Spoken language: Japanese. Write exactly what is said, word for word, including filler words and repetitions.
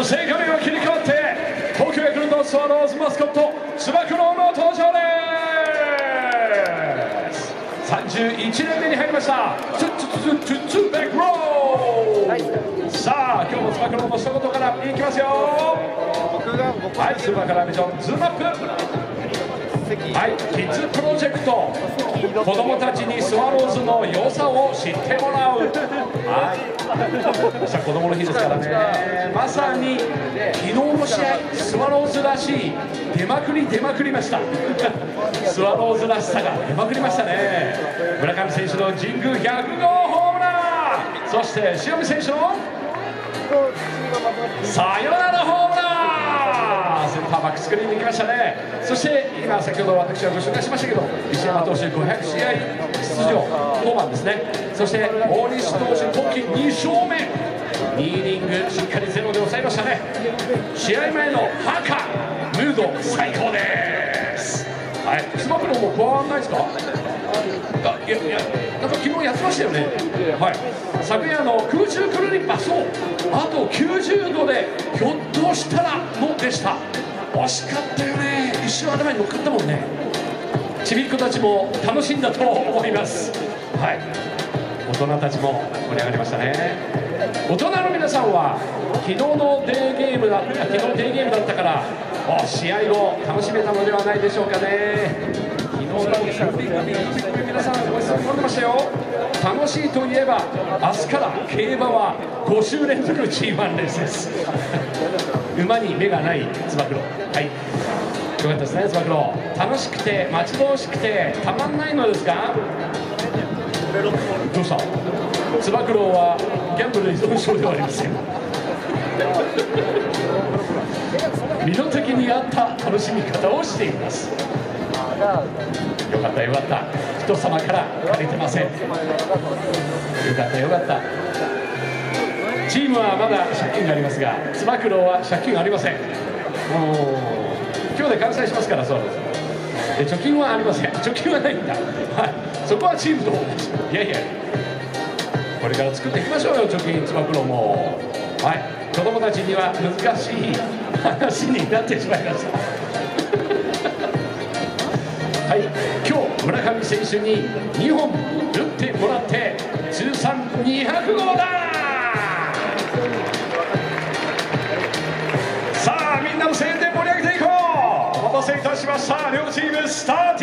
そして画面は切り替わって東京ヤクルトスワローズマスコットつば九郎の登場です。さんじゅういちねんめに入りましたツッツッツッツッツッバックロー。さあ今日もつば九郎の一言からいきますよ。はい、スーパーカラービジョンズームアップ。はい、キッズプロジェクト、子供たちにスワローズの良さを知ってもらう。はい、明日子供の日ですからね。まさに昨日の試合、スワローズらしい出まくり出まくりましたスワローズらしさが出まくりましたね。村上選手の神宮ひゃくごうホームラン、そして塩見選手のサヨナラホームラン、センターバックスクリーンに行きましたね。そして今先ほど私はご紹介しましたけど、石山投手ごひゃくしあい出場登板ですね。そして大西投手今季にしょうめ、にイニングしっかりゼロで抑えましたね。試合前のハカムード最高です。はい、つば九郎も加わらないですか？あ、いやいや、なんか昨日やってましたよね。はい、昨夜の空中クルリンパ、そう、あときゅうじゅうどでひょっとしたらのでした。惜しかったよね。一瞬頭に乗っかったもんね。ちびっ子たちも楽しんだと思います。はい、大人たちも盛り上がりましたね。大人の皆さんは昨日のデーゲームだ昨日デーゲームだったからお試合後楽しめたのではないでしょうかね。昨日の皆さんご質問込んでましたよ。楽しいといえば明日から競馬はごしゅうれんぞく ジーワン レースです馬に目がないつば九郎、はい、よかったですね。つば九郎楽しくて待ち遠しくてたまんないのですか？どうした？つば九郎はギャンブル依存症ではありません身の丈に合った楽しみ方をしています。よかったよかった、人様から借りてません。よかったよかった。チームはまだ借金がありますが、つば九郎は借金がありません。今日で完済しますから。そうです。貯金はありません。貯金はないんだ。はい、そこはチームと同じ。いやいや、これから作っていきましょうよ、貯金。つば九郎も、はい、子供たちには難しい話になってしまいましたはい、今日村上選手ににほん打ってもらって通算にひゃくごうだ。さあみんなの声援で盛り上げていこう。お待たせいたしました。両チームスターティング。